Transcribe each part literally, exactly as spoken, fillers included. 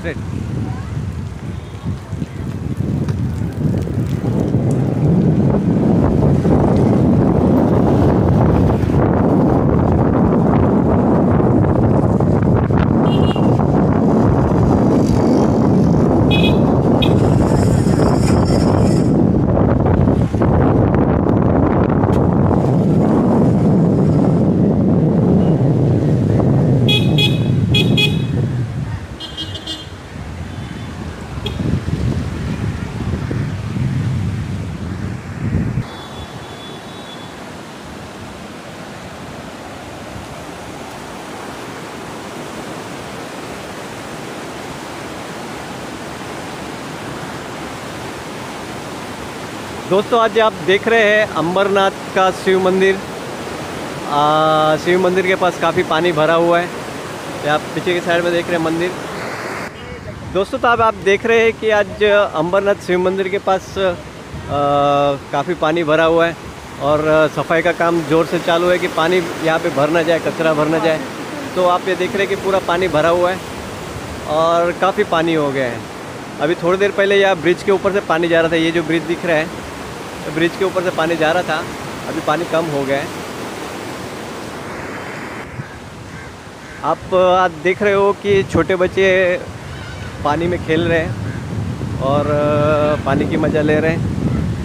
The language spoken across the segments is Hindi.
स्ट्रेट। दोस्तों आज आप देख रहे हैं अंबरनाथ का शिव मंदिर। आ, शिव मंदिर के पास काफ़ी पानी भरा हुआ है। ये आप पीछे की साइड में देख रहे हैं मंदिर। दोस्तों तो अब आप देख रहे हैं कि आज अंबरनाथ शिव मंदिर के पास काफ़ी पानी भरा हुआ है और सफाई का काम ज़ोर से चालू है कि पानी यहाँ पे भर ना जाए, कचरा भर ना जाए। तो आप ये देख रहे हैं कि पूरा पानी भरा हुआ है और काफ़ी पानी हो गया है। अभी थोड़ी देर पहले यहाँ ब्रिज के ऊपर से पानी जा रहा था। ये जो ब्रिज दिख रहा है, तो ब्रिज के ऊपर से पानी जा रहा था, अभी पानी कम हो गया है। आप आज देख रहे हो कि छोटे बच्चे पानी में खेल रहे हैं और पानी की मज़ा ले रहे हैं।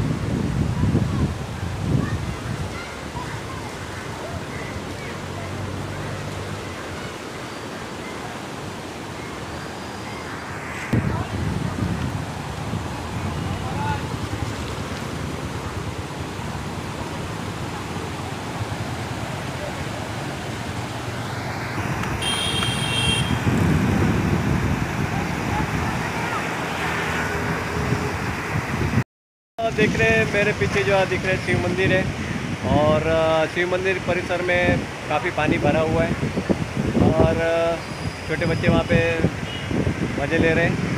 देख रहे हैं मेरे पीछे जो दिख रहे शिव मंदिर है और शिव मंदिर परिसर में काफ़ी पानी भरा हुआ है और छोटे बच्चे वहाँ पे मज़े ले रहे हैं।